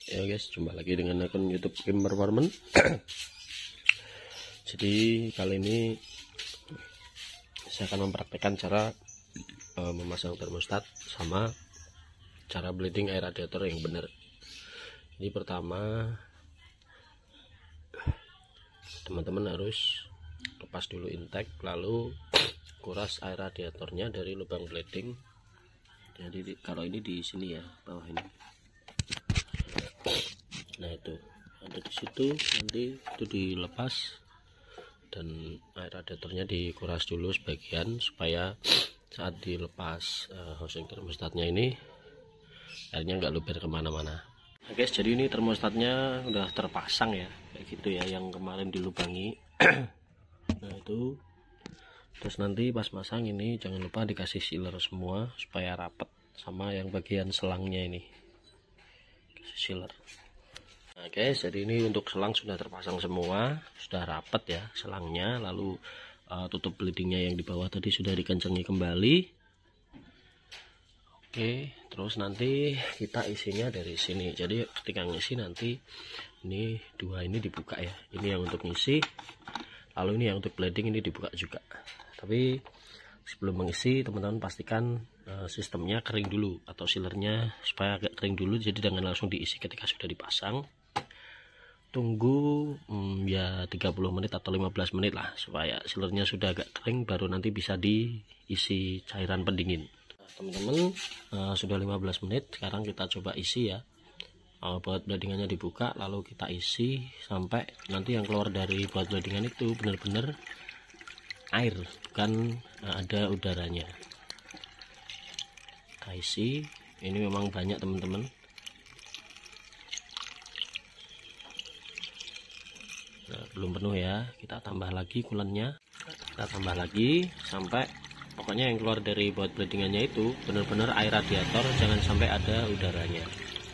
Ya guys, jumpa lagi dengan akun YouTube Kim Performance. Jadi kali ini saya akan mempraktekkan cara memasang termostat sama cara bleeding air radiator yang benar. Ini pertama, teman-teman harus lepas dulu intake, lalu kuras air radiatornya dari lubang bleeding. Jadi kalau ini di sini ya, bawah ini. Nah itu ada di situ, nanti itu dilepas dan air radiatornya dikuras dulu sebagian supaya saat dilepas housing termostatnya ini airnya nggak luber kemana-mana. Nah guys, jadi ini termostatnya udah terpasang ya, kayak gitu ya, yang kemarin dilubangi. Nah itu, terus nanti pas masang ini jangan lupa dikasih sealer semua supaya rapet, sama yang bagian selangnya ini kasih sealer. Nah guys, jadi ini untuk selang sudah terpasang semua, sudah rapet ya selangnya, lalu tutup bleedingnya yang di bawah tadi sudah dikencengi kembali. Oke, terus nanti kita isinya dari sini. Jadi ketika ngisi nanti ini dua ini dibuka ya, ini yang untuk ngisi, lalu ini yang untuk bleeding ini dibuka juga. Tapi sebelum mengisi teman-teman pastikan sistemnya kering dulu atau sealernya supaya agak kering dulu, jadi jangan langsung diisi ketika sudah dipasang. Tunggu ya 30 menit atau 15 menit lah supaya sealernya sudah agak kering, baru nanti bisa diisi cairan pendingin. Nah, teman-teman sudah 15 menit, sekarang kita coba isi ya. Buat bleedingannya dibuka, lalu kita isi sampai nanti yang keluar dari buat bleedingan itu benar-benar air, bukan ada udaranya. Kita isi, ini memang banyak teman-teman. Nah, belum penuh ya, kita tambah lagi kulennya, kita tambah lagi sampai pokoknya yang keluar dari buat bleedingannya itu benar-benar air radiator, jangan sampai ada udaranya.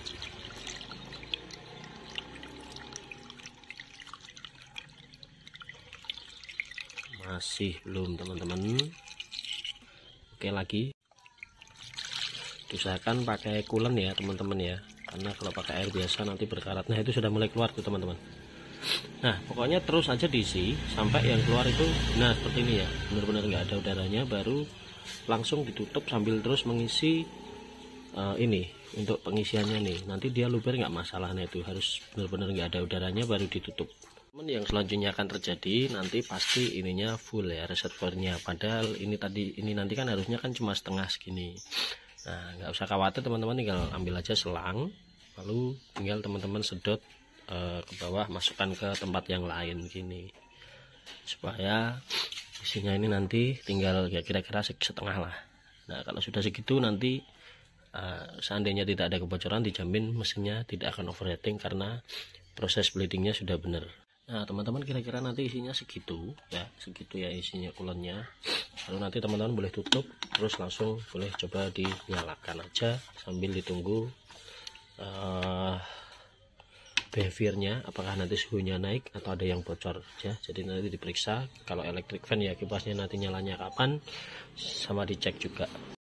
Masih belum teman-teman. Oke, lagi usahakan pakai coolant ya teman-teman ya, karena kalau pakai air biasa nanti berkarat. Nah itu sudah mulai keluar tuh teman-teman. Nah pokoknya terus aja diisi sampai yang keluar itu nah seperti ini ya, benar-benar nggak ada udaranya, baru langsung ditutup sambil terus mengisi. Ini untuk pengisiannya nih, nanti dia luber nggak masalah. Nah itu harus benar-benar nggak ada udaranya baru ditutup. Yang selanjutnya akan terjadi nanti pasti ininya full ya reservoirnya, padahal ini nanti kan harusnya kan cuma setengah segini. Nah nggak usah khawatir teman-teman, tinggal ambil aja selang, lalu tinggal teman-teman sedot ke bawah, masukkan ke tempat yang lain gini, supaya isinya ini nanti tinggal ya kira-kira setengah lah. Nah kalau sudah segitu nanti seandainya tidak ada kebocoran, dijamin mesinnya tidak akan overheating karena proses bleedingnya sudah benar. Nah teman-teman kira-kira nanti isinya segitu ya isinya kulennya. Lalu nanti teman-teman boleh tutup, terus langsung boleh coba dinyalakan aja sambil ditunggu behaviornya, apakah nanti suhunya naik atau ada yang bocor ya. Jadi nanti diperiksa, kalau electric fan ya kipasnya nanti nyalanya kapan, sama dicek juga.